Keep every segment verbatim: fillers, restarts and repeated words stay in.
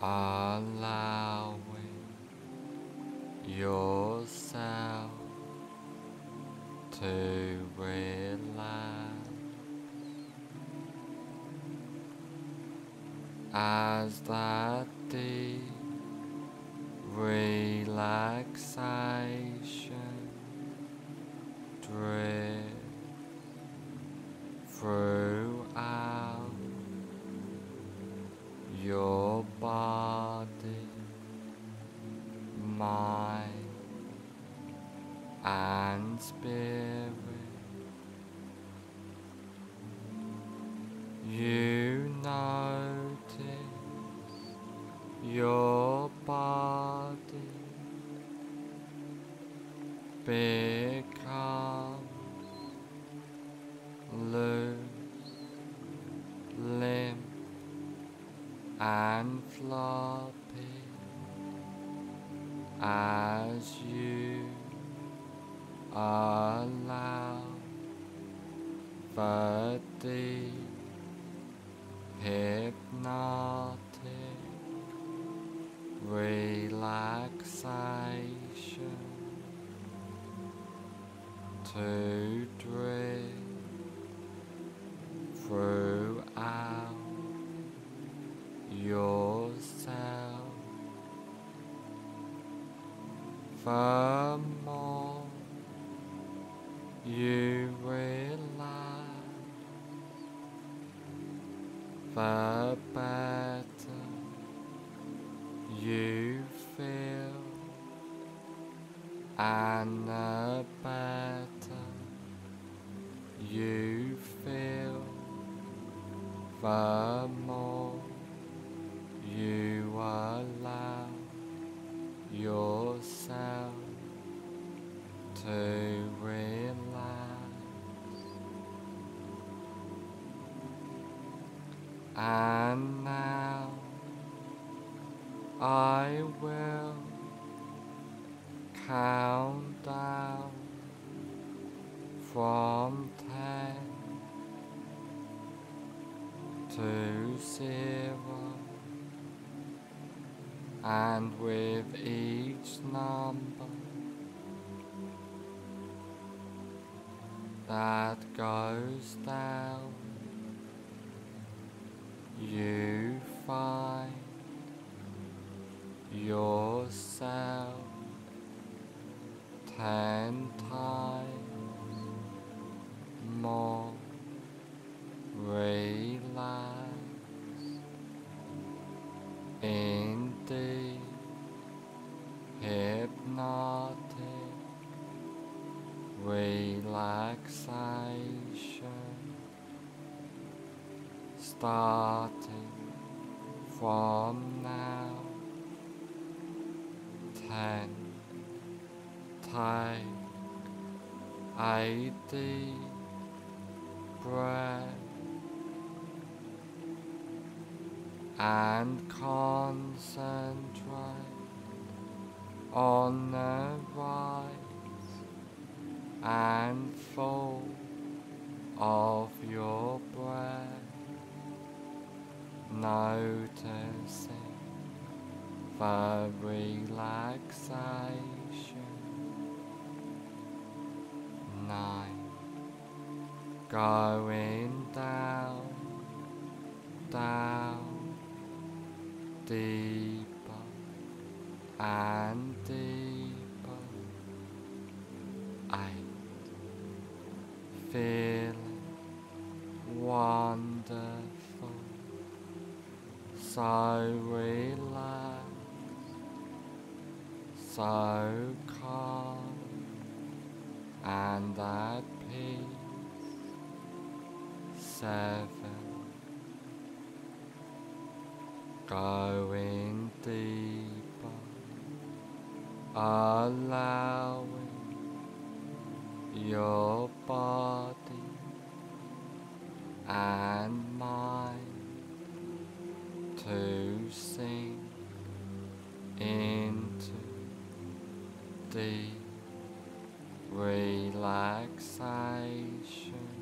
allowing yourself to relax as that deep relaxation drifts throughout your body, mind, and spirit. You notice your body becomes loose, limp, and floppy as you allow the deep hypnotic relaxation to drift throughout yourself. The more you relax, the better you feel, and the better you feel, the more you allow yourself to relax. And now I will count down from ten to zero, and with each number that goes down, you find yourself ten times more relaxed in deep hypnotic relaxation, starting from now. Ten. Take a deep breath and concentrate on the rise and fall of your breath, noticing the relaxation. Nine. Going down, down, deeper and deeper. Eight. Feeling wonderful, so relaxed, so calm and at peace. Seven. Going deeper, allowing your body and mind to sink into deep relaxation.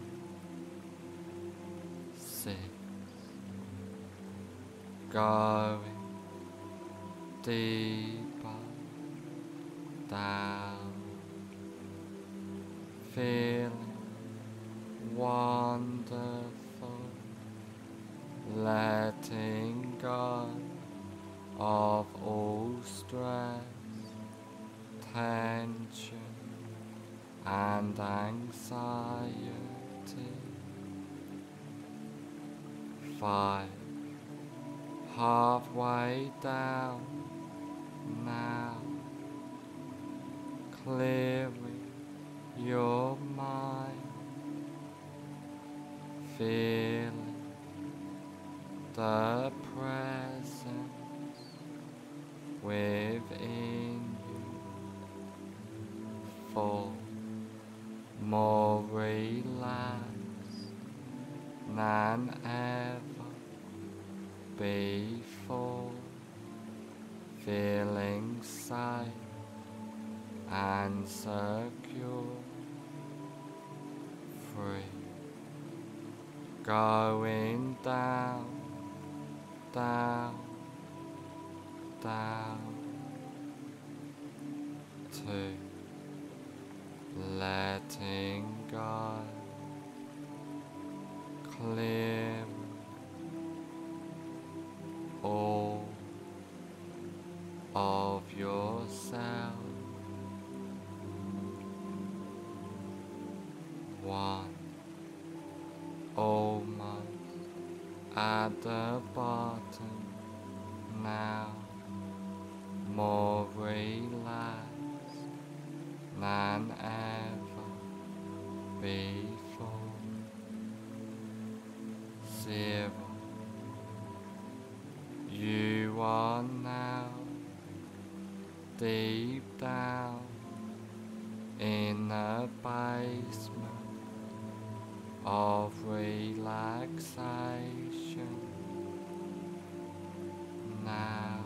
Six. Going deeper down, feeling wonderful, letting go of all stress, tension and anxiety. Five. Halfway down now, clearing your mind, feeling the presence within you, full, more relaxed than ever before, feeling safe and secure, free, going down, down, down, to letting go, clearing all of yourself. One, almost at the bottom now, more relaxed than ever before. Zero. You are now deep down in the basement of relaxation. Now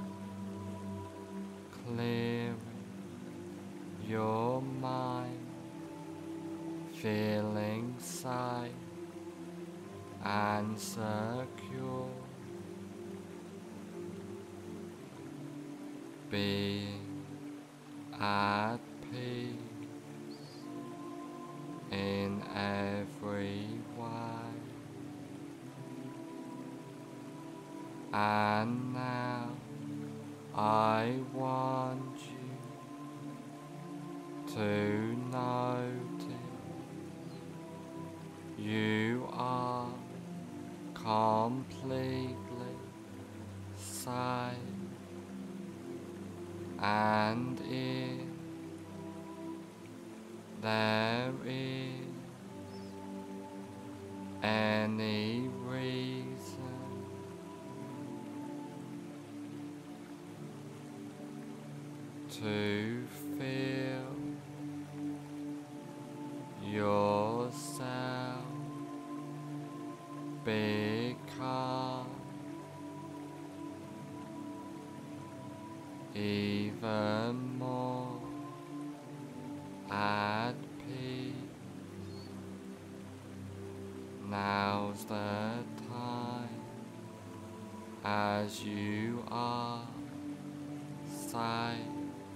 clearing your mind, feeling safe and secure, being at peace in every way. And now I want you to notice you are completely safe, and if there is any reason to feel yourself become even more at peace, now's the time, as you are safe,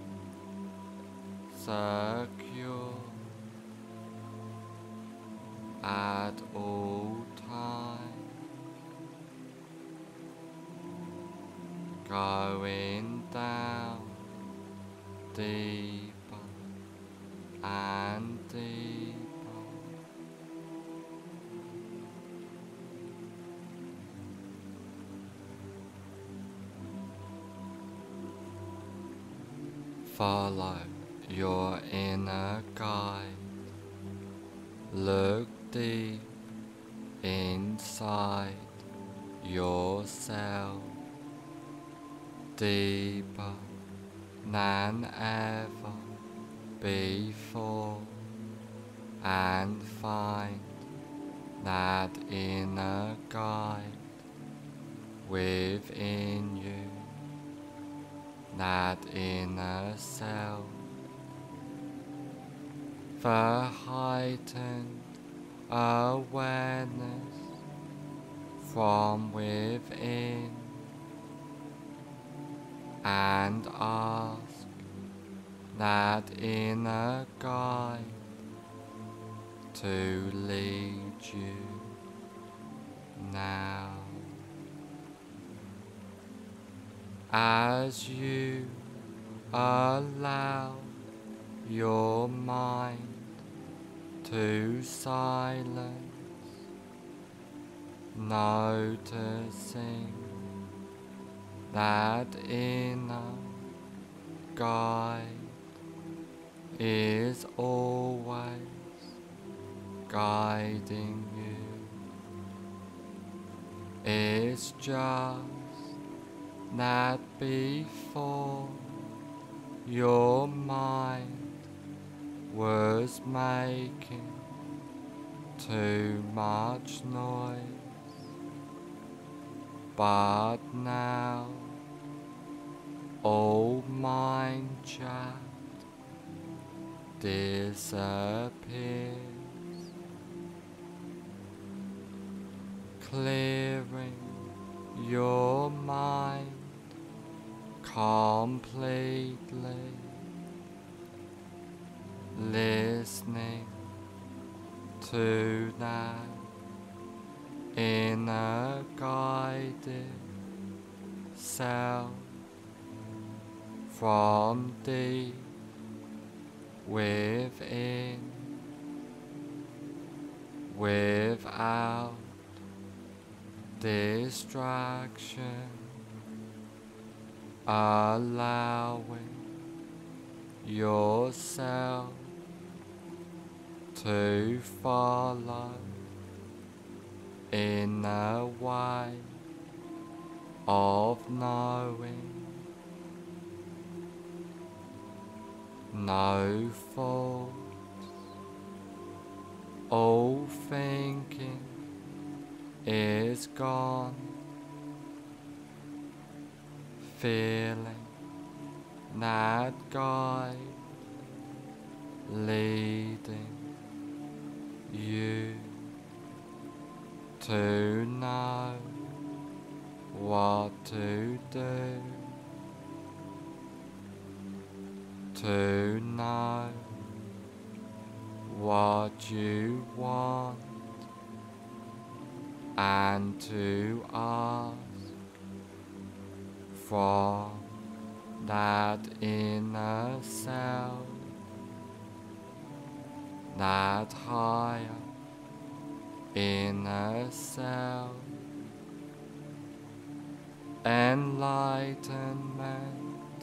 secure at all times, going down deeper and deeper. Follow your inner guide. Look deep inside yourself, deeper than ever before, and find that inner guide within you, that inner self, the heightened awareness from within, and ask that inner guide to lead you now. As you allow your mind to silence, noticing that inner guide is always guiding you. It's just that before your mind was making too much noise, but now all mind chat disappears, clearing your mind completely, listening to that inner guided self from deep within, without distraction, allowing yourself to follow in a way of knowing. No thoughts, all thinking is gone, feeling that guide leading you to know what to do, to know what you want, and to ask from that inner self, that higher inner self, enlightenment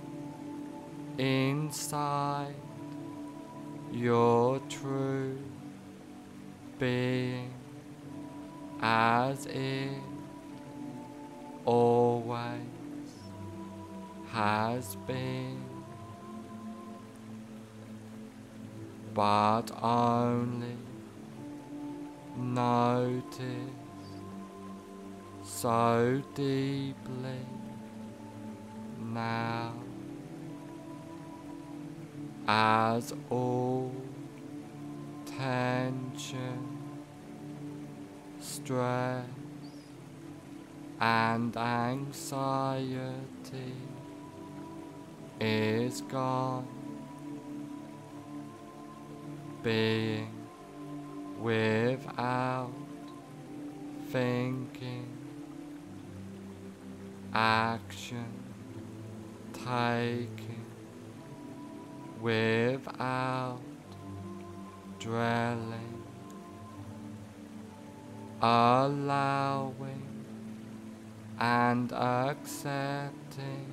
inside your true being, as it always has been, but only notice so deeply now, as all tension, stress and anxiety is gone, being without thinking, action taking without dwelling, allowing and accepting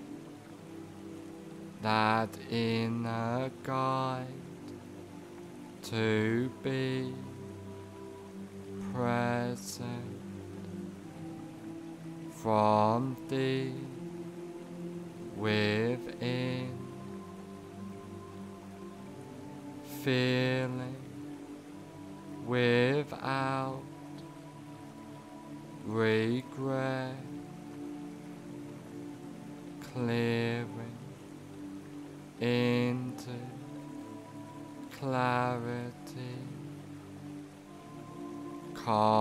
that inner guide to be present from deep within, feeling without regret, clearing into clarity,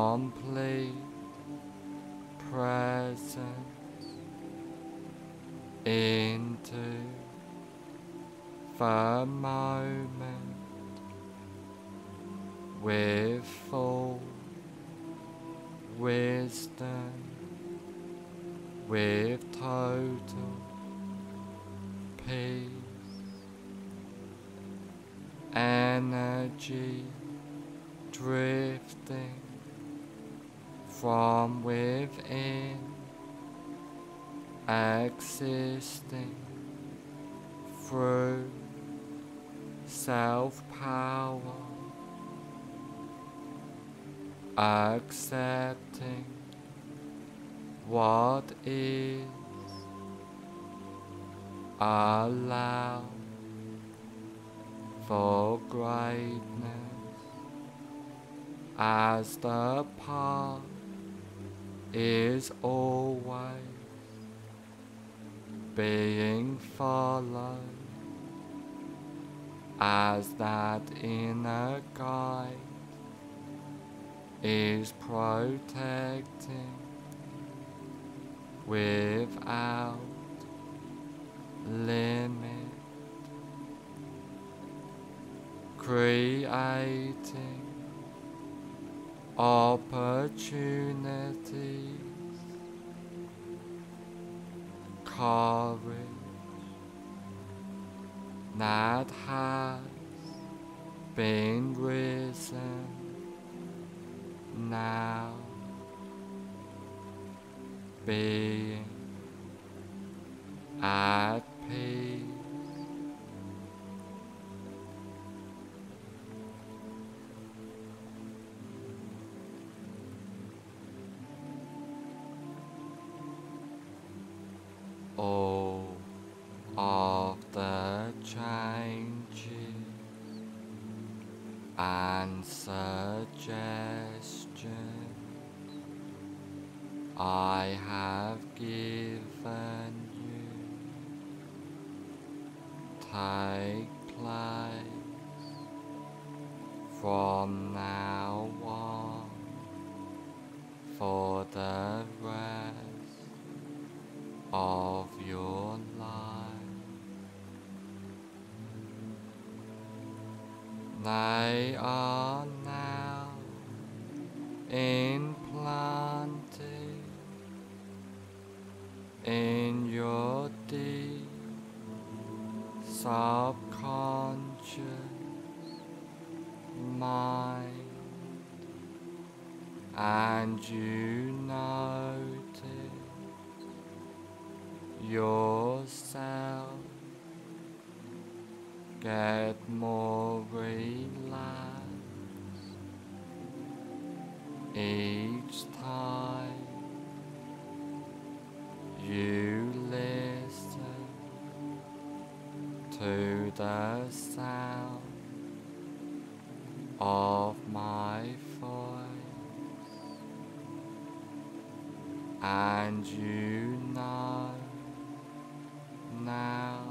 complete presence, into the moment with full wisdom, with total peace, energy drifting from within, existing through self-power, accepting what is, allow for greatness as the path is always being followed, as that inner guide is protecting without limit, creating opportunities, courage that has been risen now, being at peace. All of the changes and suggestions I have given you take place from now on for the rest of your life. They are now implanted in your deep subconscious mind, and you notice yourself get more relaxed each time you listen to the sound of my voice, and you know now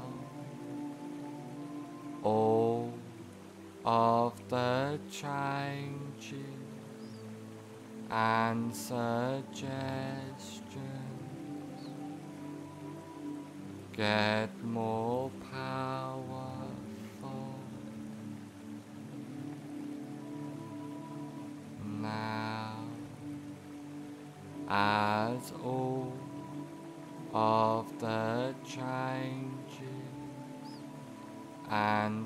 all of the changes and suggestions get more powerful now, as all of the changes and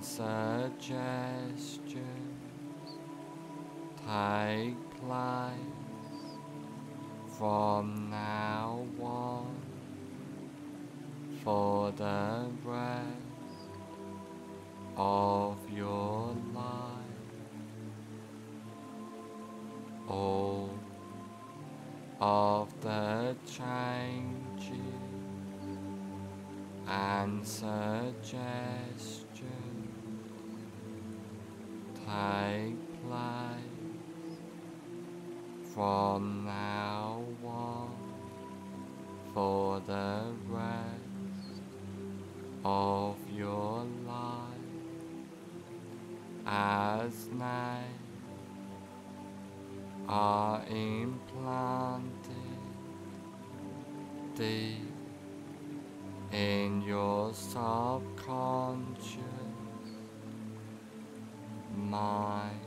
suggestions take place from now on for the rest of your life. All of the changes and suggestions take place from now on for the rest of your life, as they are implanted deep in your subconscious mind.